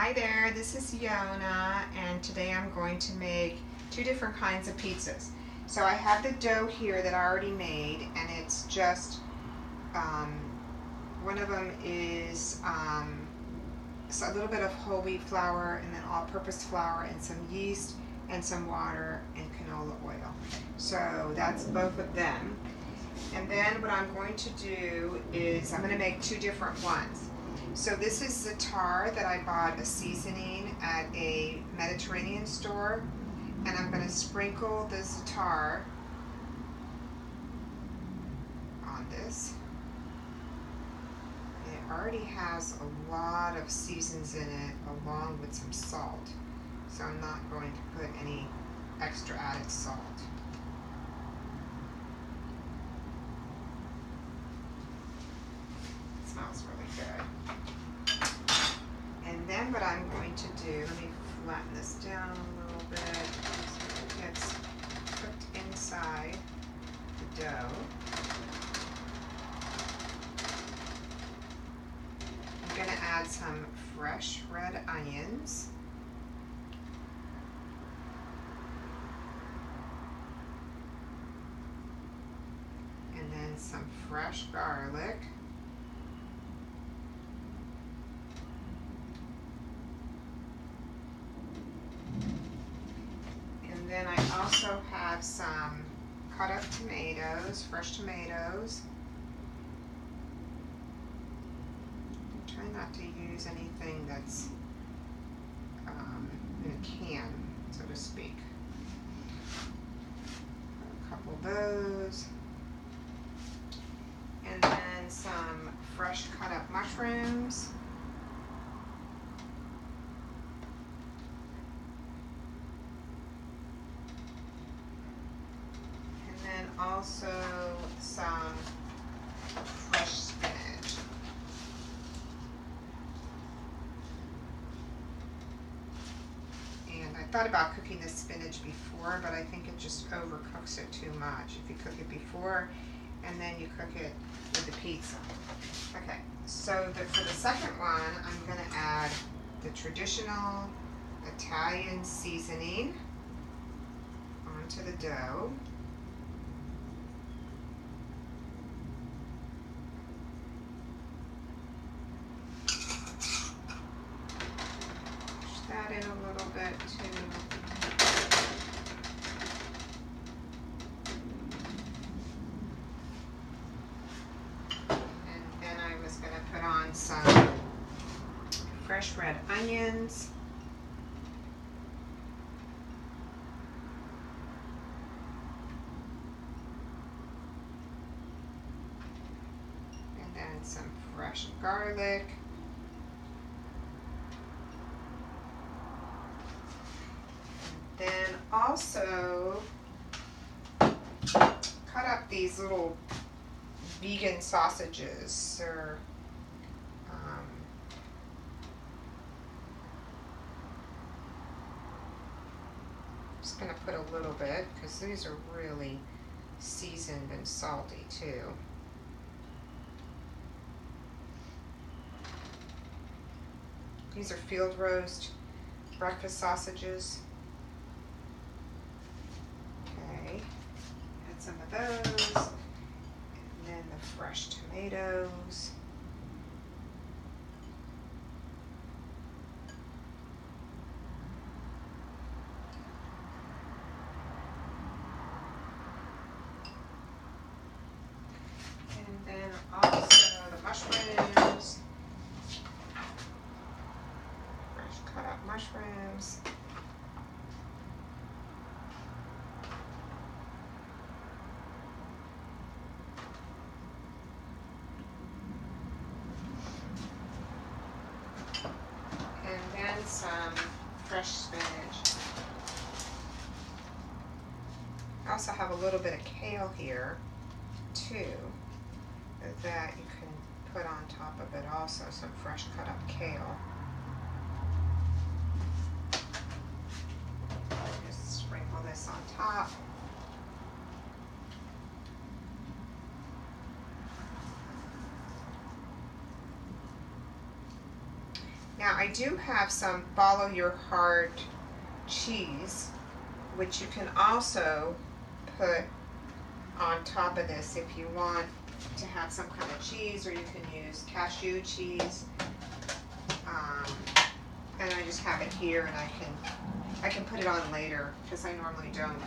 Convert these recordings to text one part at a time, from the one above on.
Hi there, this is Yona, and today I'm going to make two different kinds of pizzas. So I have the dough here that I already made, and it's just, um, one of them is a little bit of whole wheat flour, and then all-purpose flour, and some yeast, and some water, and canola oil. So that's both of them. And then what I'm going to do is I'm going to make two different ones. So this is za'atar that I bought a seasoning at a Mediterranean store, and I'm going to sprinkle the za'atar on this. And it already has a lot of seasons in it along with some salt, so I'm not going to put any extra added salt. It smells really good. And then what I'm going to do, let me flatten this down a little bit so it gets cooked inside the dough. I'm going to add some fresh red onions. And then some fresh garlic. And then I also have some cut up tomatoes, fresh tomatoes. Try not to use anything that's in a can, so to speak. A couple of those. And then some fresh cut up mushrooms. And then also some fresh spinach. And I thought about cooking the spinach before, but I think it just overcooks it too much if you cook it before and then you cook it with the pizza. Okay, so for the second one, I'm going to add the traditional Italian seasoning onto the dough. Push that in a little bit too. Put on some fresh red onions. And then some fresh garlic. And then also cut up these little vegan sausages, or just going to put a little bit because these are really seasoned and salty too. These are field roast breakfast sausages. Okay, add some of those, and then the fresh tomatoes. And then also the mushrooms, fresh cut up mushrooms. And then some fresh spinach. I also have a little bit of kale here too, that you can put on top of it also, some fresh cut up kale. Just sprinkle this on top. Now I do have some Follow Your Heart cheese, which you can also put on top of this if you want to have some kind of cheese, or you can use cashew cheese. And I just have it here, and I can put it on later because I normally don't.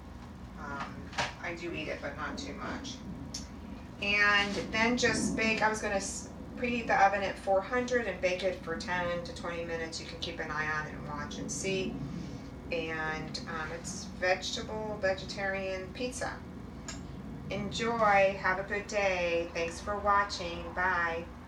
I do eat it, but not too much. And then just bake. I was going to preheat the oven at 400 and bake it for 10 to 20 minutes. You can keep an eye on it and watch and see. And it's vegetarian pizza. Enjoy. Have a good day. Thanks for watching. Bye.